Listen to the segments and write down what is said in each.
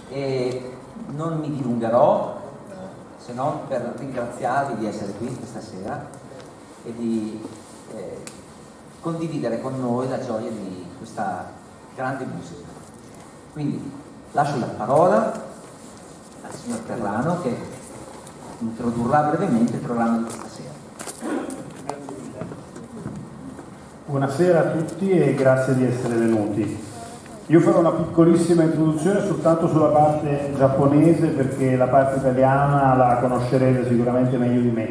e non mi dilungherò se non per ringraziarvi di essere qui questa sera e di condividere con noi la gioia di questa grande musica. Quindi lascio la parola al signor Perrano che introdurrà brevemente il programma di questa sera. Buonasera a tutti e grazie di essere venuti. Io farò una piccolissima introduzione soltanto sulla parte giapponese, perché la parte italiana la conoscerete sicuramente meglio di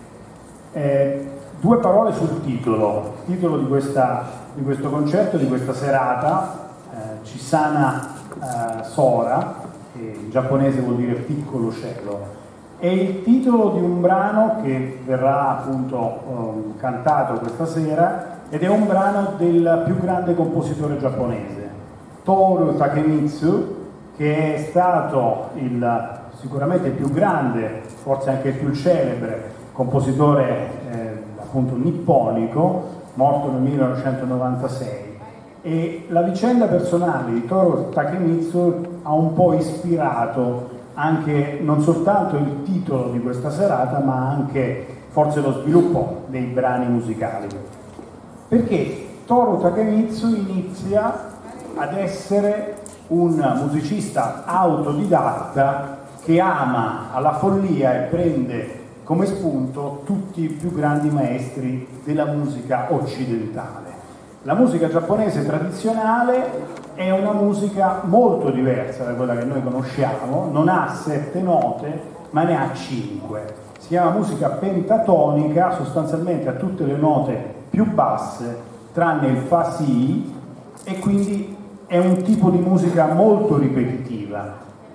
me. Due parole sul titolo. Il titolo di questo concerto, di questa serata, Chisana Sora, che in giapponese vuol dire piccolo cielo, è il titolo di un brano che verrà appunto cantato questa sera, ed è un brano del più grande compositore giapponese, Toru Takemitsu, che è stato sicuramente il più grande, forse anche il più celebre compositore appunto nipponico, morto nel 1996. E la vicenda personale di Toru Takemitsu ha un po' ispirato anche non soltanto il titolo di questa serata, ma anche forse lo sviluppo dei brani musicali. Perché Toru Takemitsu inizia ad essere un musicista autodidatta che ama alla follia e prende come spunto tutti i più grandi maestri della musica occidentale. La musica giapponese tradizionale è una musica molto diversa da quella che noi conosciamo, non ha 7 note ma ne ha 5. Si chiama musica pentatonica, sostanzialmente ha tutte le note più basse tranne il fa si, e quindi è un tipo di musica molto ripetitiva.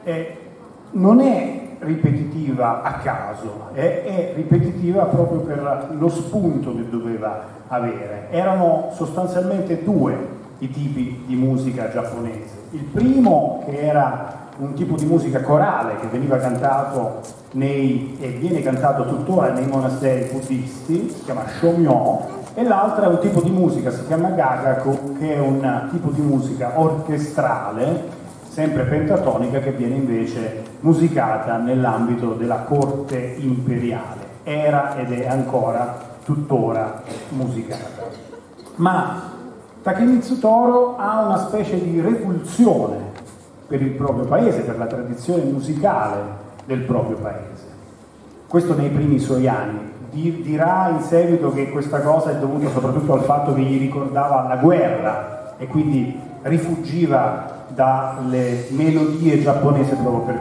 Non è ripetitiva a caso, è ripetitiva proprio per lo spunto che doveva avere. Erano sostanzialmente 2 i tipi di musica giapponese. Il primo, che era un tipo di musica corale che veniva cantato e viene cantato tuttora nei monasteri buddisti, si chiama shomyo, e l'altra è un tipo di musica, si chiama gagaku, che è un tipo di musica orchestrale, sempre pentatonica, che viene invece musicata nell'ambito della corte imperiale. Era ed è ancora tuttora musicata. Ma Takemitsu Toru ha una specie di repulsione per il proprio paese, per la tradizione musicale del proprio paese. Questo nei primi suoi anni. Dirà in seguito che questa cosa è dovuta soprattutto al fatto che gli ricordava la guerra e quindi rifuggiva dalle melodie giapponesi proprio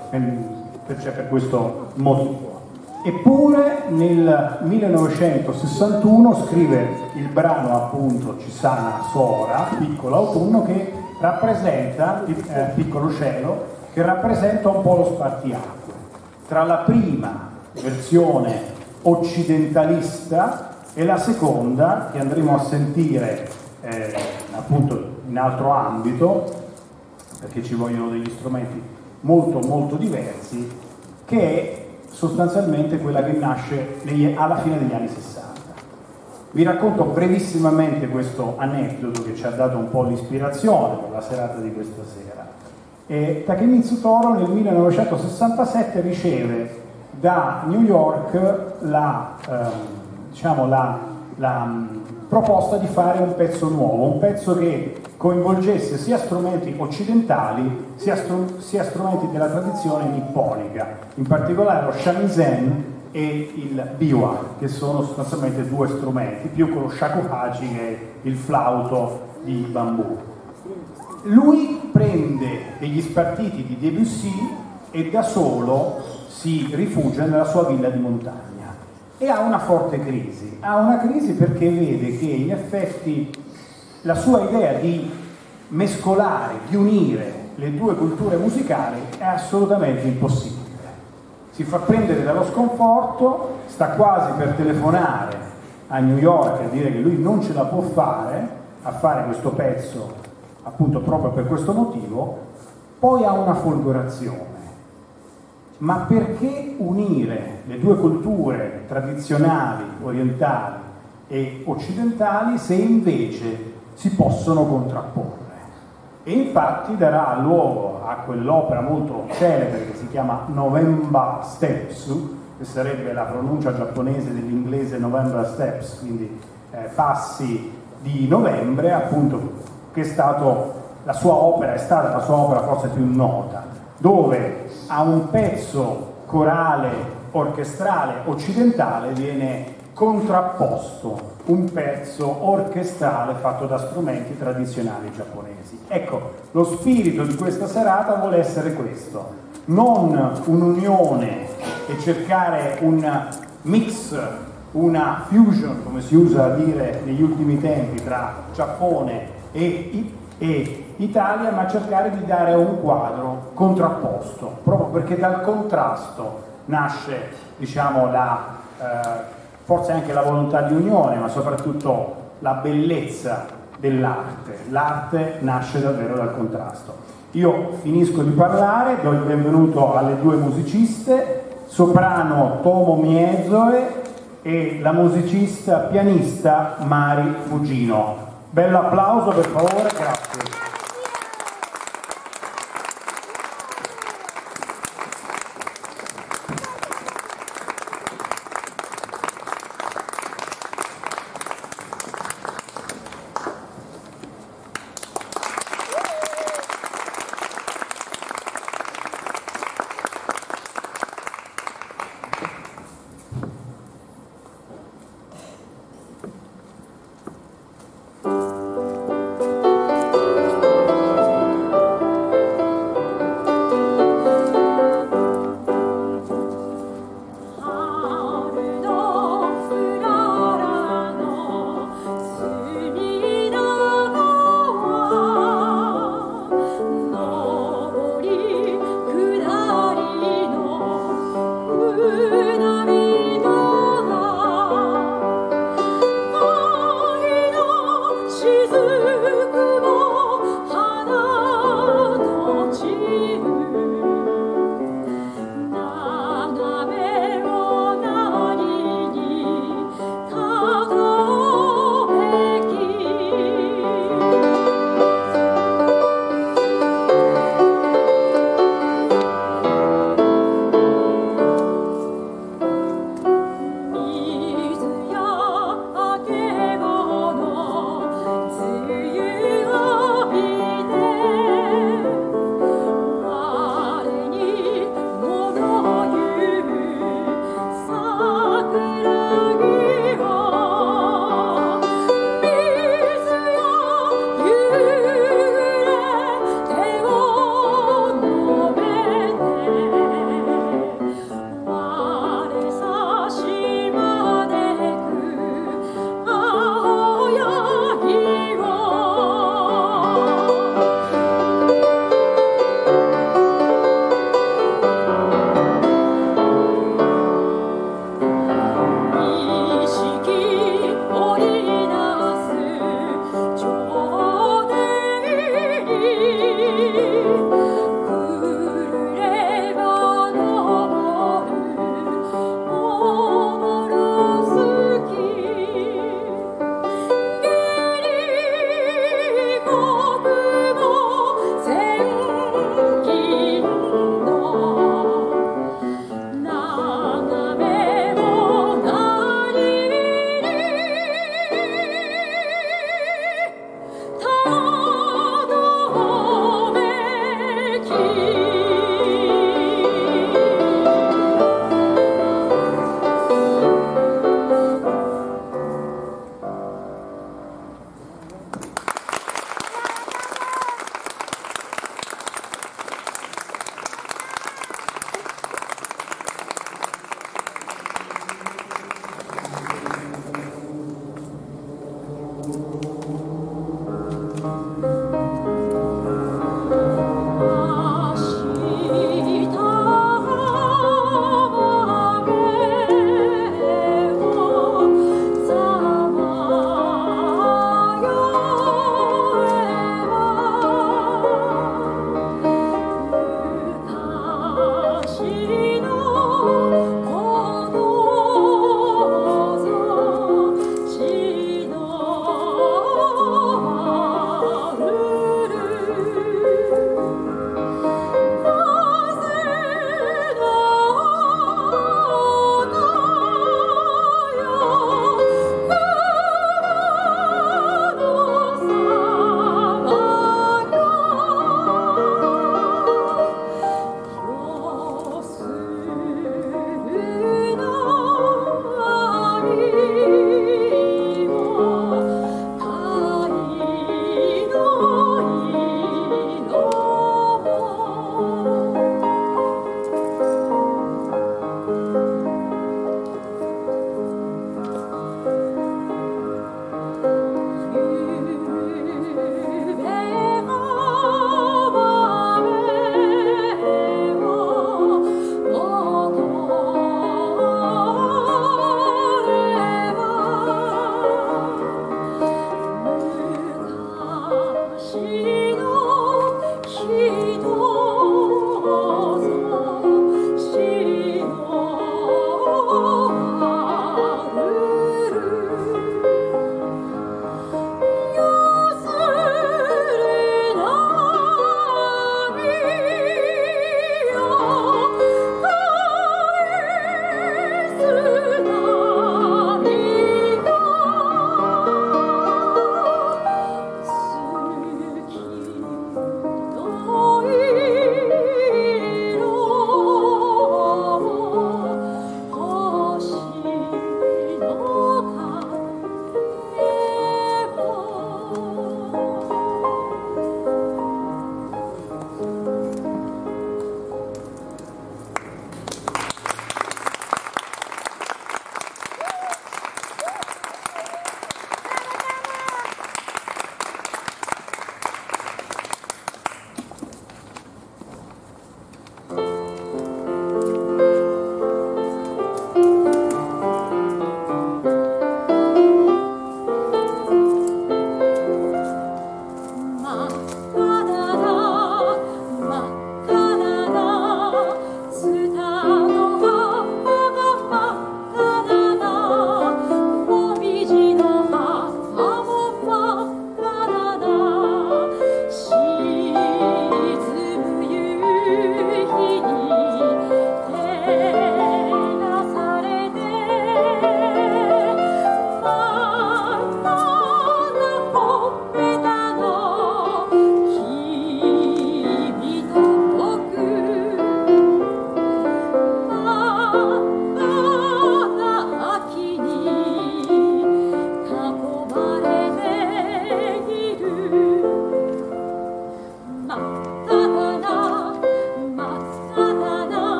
per questo motivo. Eppure nel 1961 scrive il brano appunto Chisana Sora, Piccolo Autunno, che rappresenta Piccolo Cielo, che rappresenta un po' lo spartiacque tra la prima versione occidentalista e la seconda, che andremo a sentire appunto in altro ambito, perché ci vogliono degli strumenti molto molto diversi, che è sostanzialmente quella che nasce alla fine degli anni 60. Vi racconto brevissimamente questo aneddoto che ci ha dato un po' l'ispirazione per la serata di questa sera. Takemitsu Toru nel 1967 riceve da New York la proposta di fare un pezzo nuovo, un pezzo che coinvolgesse sia strumenti occidentali sia strumenti della tradizione nipponica, in particolare lo shamisen e il biwa, che sono sostanzialmente 2 strumenti, più con lo shakuhachi, che è il flauto di bambù. Lui prende degli spartiti di Debussy e da solo si rifugia nella sua villa di montagna e ha una forte crisi. Ha una crisi perché vede che in effetti la sua idea di mescolare, di unire le 2 culture musicali è assolutamente impossibile. Si fa prendere dallo sconforto, sta quasi per telefonare a New York e dire che lui non ce la può fare a fare questo pezzo appunto proprio per questo motivo. Poi ha una folgorazione. Ma perché unire le 2 culture tradizionali, orientali e occidentali, se invece si possono contrapporre? e infatti darà luogo a quell'opera molto celebre che si chiama November Steps, che sarebbe la pronuncia giapponese dell'inglese November Steps, quindi passi di novembre, appunto, che è stato la sua opera, è stata la sua opera forse più nota, dove a un pezzo corale orchestrale occidentale viene contrapposto un pezzo orchestrale fatto da strumenti tradizionali giapponesi. Ecco, lo spirito di questa serata vuole essere questo, non un'unione e cercare un mix, una fusion, come si usa a dire negli ultimi tempi, tra Giappone e Italia, ma cercare di dare un quadro contrapposto, proprio perché dal contrasto nasce, diciamo, forse anche la volontà di unione, ma soprattutto la bellezza dell'arte. L'arte nasce davvero dal contrasto. Io finisco di parlare, do il benvenuto alle due musiciste, soprano Tomo Miezoe e la musicista pianista Mari Fugino. Bello applauso per favore, grazie.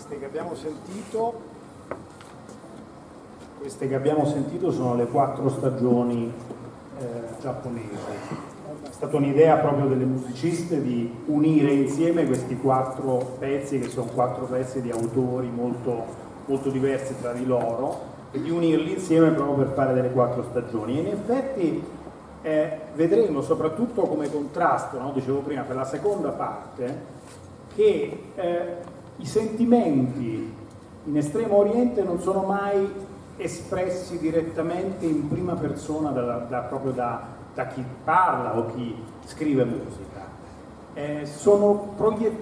Queste che abbiamo sentito sono le 4 stagioni giapponesi. È stata un'idea proprio delle musiciste di unire insieme questi 4 pezzi, che sono 4 pezzi di autori molto, molto diversi tra di loro, e di unirli insieme proprio per fare delle 4 stagioni. E in effetti vedremo soprattutto come contrasto, no? Dicevo prima, per la seconda parte, che i sentimenti in Estremo Oriente non sono mai espressi direttamente in prima persona proprio da chi parla o chi scrive musica. Sono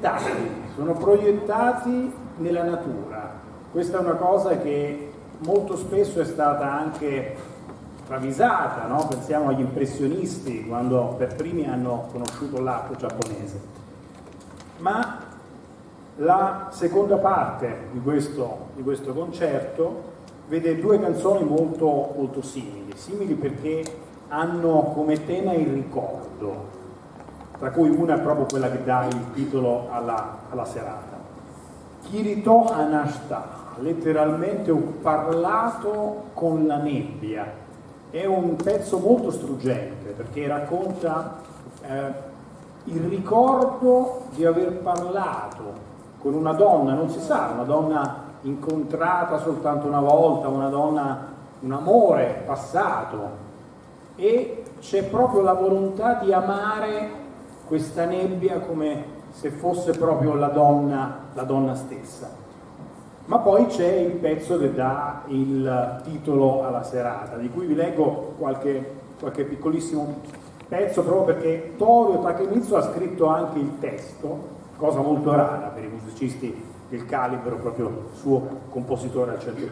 proiettati nella natura. Questa è una cosa che molto spesso è stata anche travisata, no? Pensiamo agli impressionisti, quando per primi hanno conosciuto l'arte giapponese. Ma la seconda parte di questo concerto vede 2 canzoni molto, molto simili perché hanno come tema il ricordo, tra cui una è proprio quella che dà il titolo alla serata. Kirito Anashita, letteralmente ho parlato con la nebbia. È un pezzo molto struggente perché racconta il ricordo di aver parlato con una donna, non si sa, una donna incontrata soltanto una volta, una donna, un amore passato, e c'è proprio la volontà di amare questa nebbia come se fosse proprio la donna stessa. Ma poi c'è il pezzo che dà il titolo alla serata, di cui vi leggo qualche piccolissimo pezzo, proprio perché Toru Takemitsu ha scritto anche il testo, cosa molto rara per i musicisti del calibro proprio suo compositore al 100%.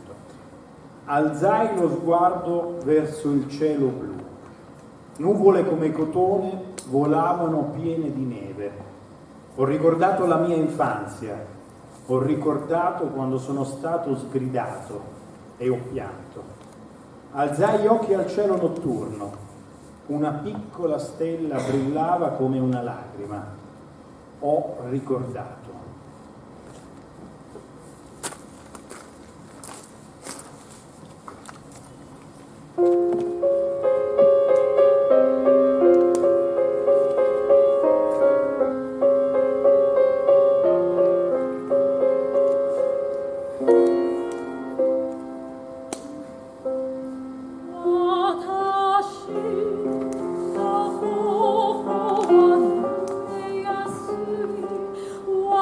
Alzai lo sguardo verso il cielo blu, nuvole come cotone volavano piene di neve. Ho ricordato la mia infanzia, ho ricordato quando sono stato sgridato e ho pianto. Alzai gli occhi al cielo notturno, una piccola stella brillava come una lacrima. Ho ricordato. Wa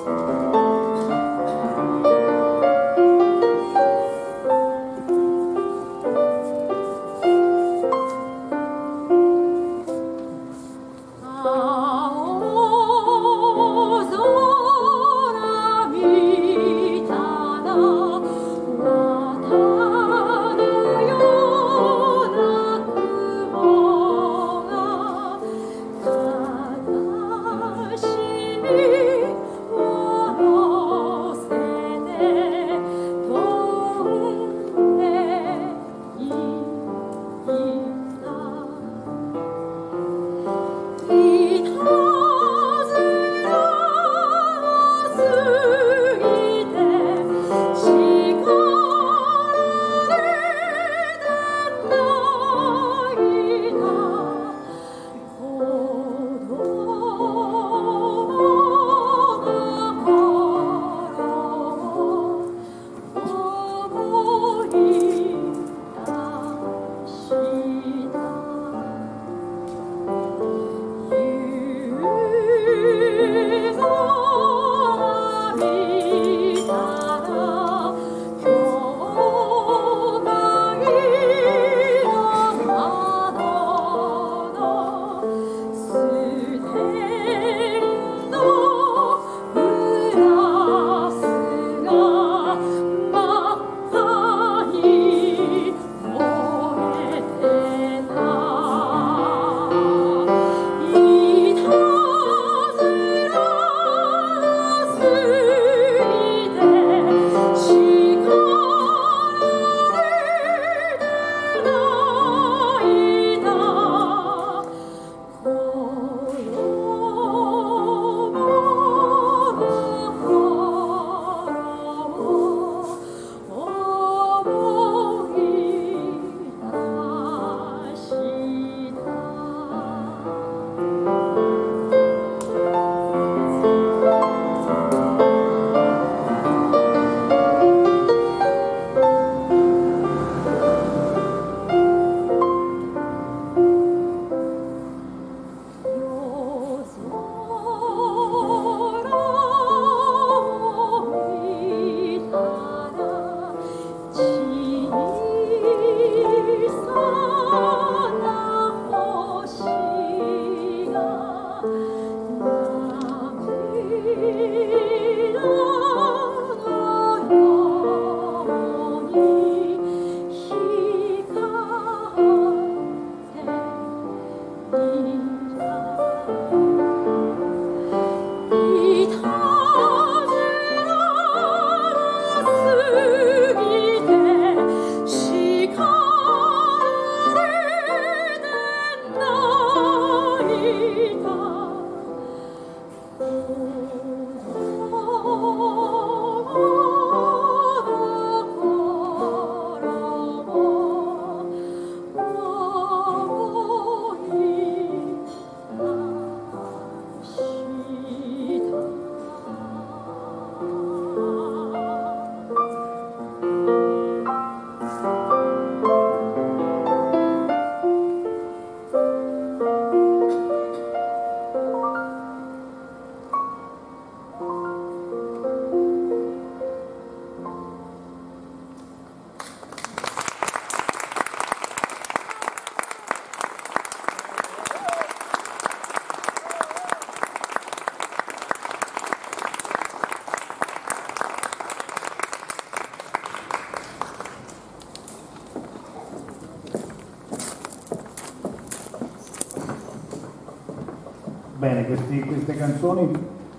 Bene, queste canzoni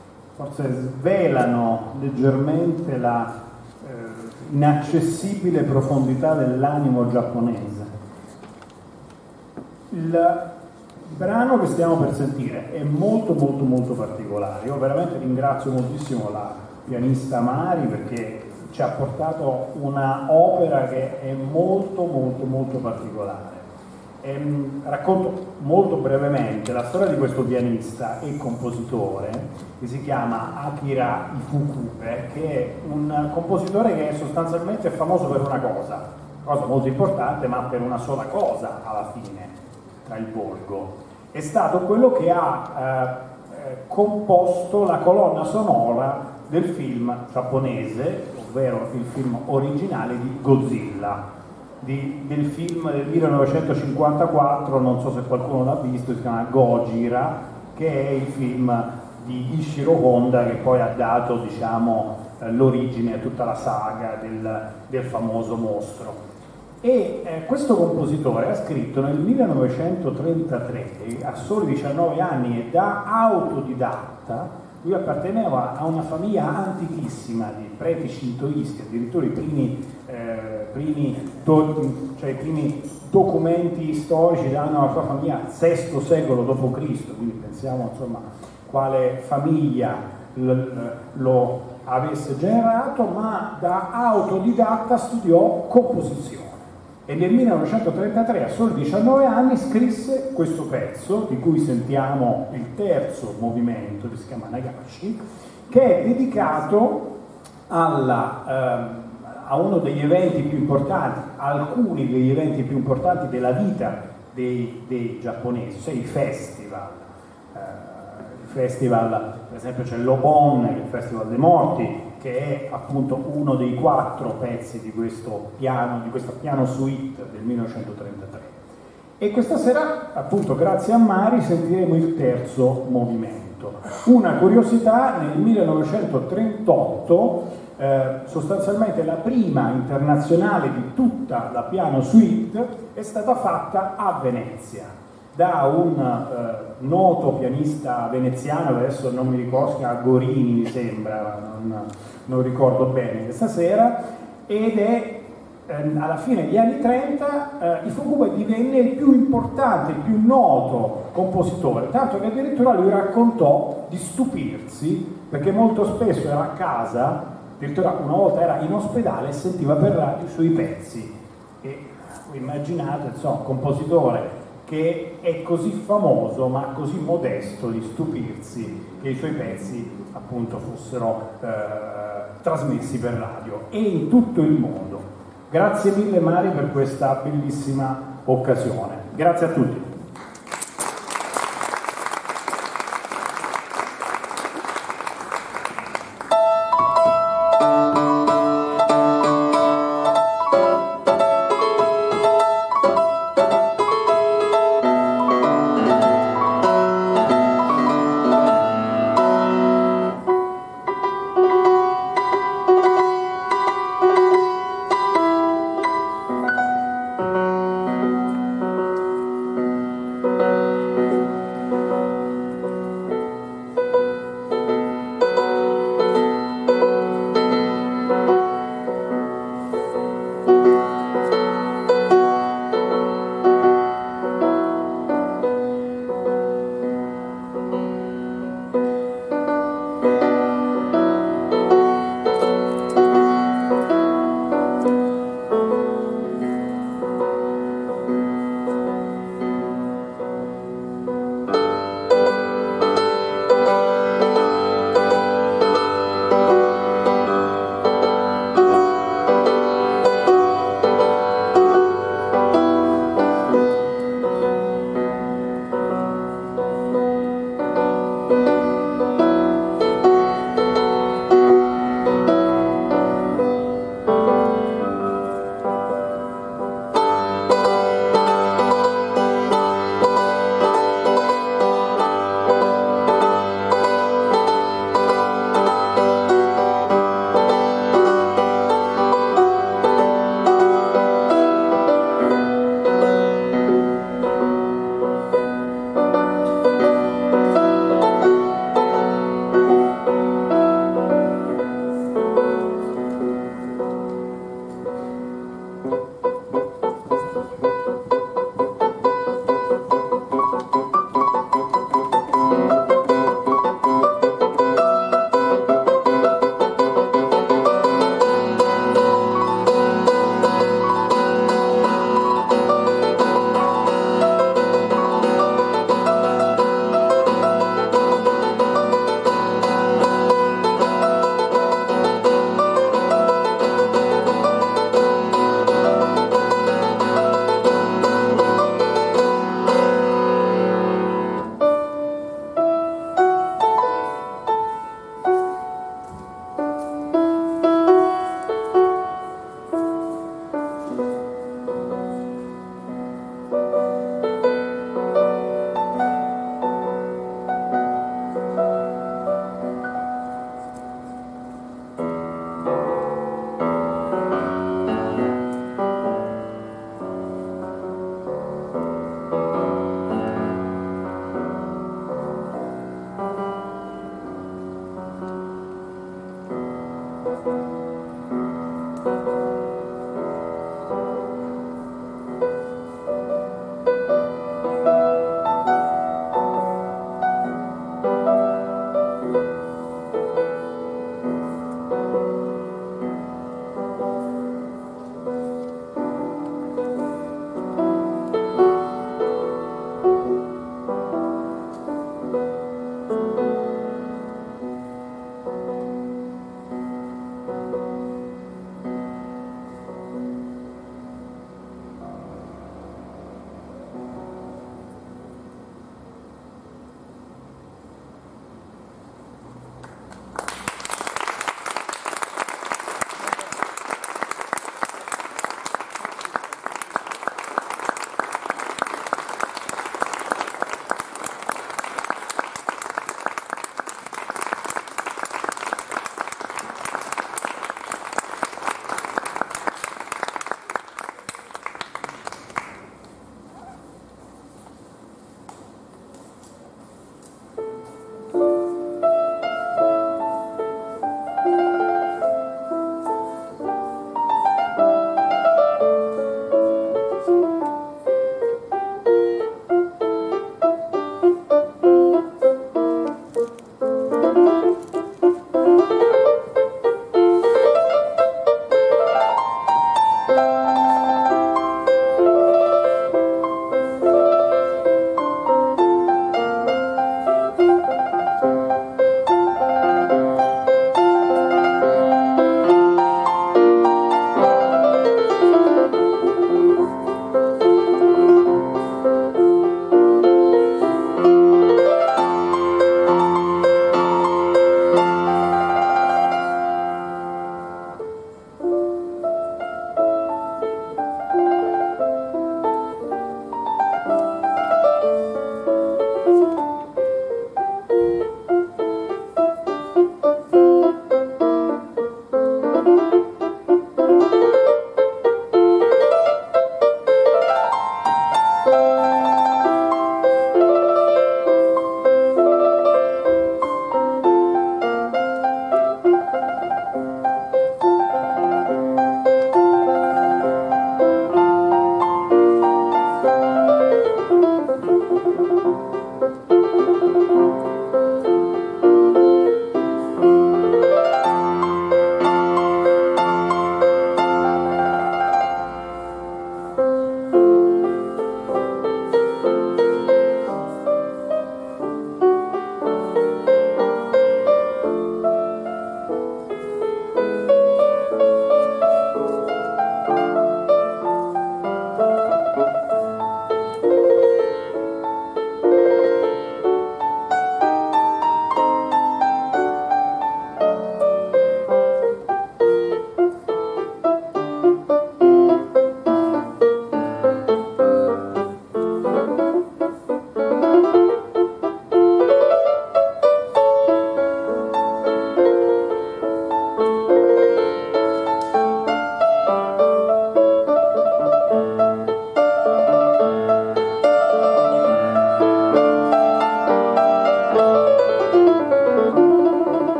forse svelano leggermente la inaccessibile profondità dell'animo giapponese. Il brano che stiamo per sentire è molto particolare. Io veramente ringrazio moltissimo la pianista Mari perché ci ha portato una opera che è molto particolare. Racconto molto brevemente la storia di questo pianista e compositore che si chiama Akira Ifukube, che è un compositore che è sostanzialmente famoso per una cosa molto importante, ma per una sola cosa alla fine tra il volgo. È stato quello che ha composto la colonna sonora del film giapponese, ovvero il film originale di Godzilla, del film del 1954, non so se qualcuno l'ha visto, si chiama Gojira, che è il film di Ishiro Honda che poi ha dato, diciamo, l'origine a tutta la saga del famoso mostro. E questo compositore ha scritto nel 1933, a soli 19 anni e da autodidatta. Lui apparteneva a una famiglia antichissima di preti shintoisti, addirittura i primi documenti storici danno alla sua famiglia al VI secolo d.C., quindi pensiamo insomma quale famiglia lo avesse generato, ma da autodidatta studiò composizione. E nel 1933, a soli 19 anni, scrisse questo pezzo, di cui sentiamo il terzo movimento, che si chiama Nagashi, che è dedicato a uno degli eventi più importanti, alcuni degli eventi più importanti della vita dei giapponesi, cioè i festival. Il festival, per esempio, c'è l'Obon, il Festival dei Morti, che è appunto uno dei 4 pezzi di questo piano, di questa piano suite del 1933. E questa sera, appunto, grazie a Mari, sentiremo il terzo movimento. Una curiosità: nel 1938, sostanzialmente la prima internazionale di tutta la piano suite è stata fatta a Venezia da un noto pianista veneziano, adesso non mi ricordo, si chiama Gorini mi sembra, non ricordo bene questa sera, ed è alla fine degli anni 30 Ifukube divenne il più importante, il più noto compositore, tanto che addirittura lui raccontò di stupirsi perché molto spesso era a casa, addirittura una volta era in ospedale e sentiva per radio i suoi pezzi. E immaginate, insomma, un compositore che è così famoso ma così modesto di stupirsi che i suoi pezzi appunto fossero trasmessi per radio e in tutto il mondo. Grazie mille Mari per questa bellissima occasione. Grazie a tutti.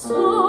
So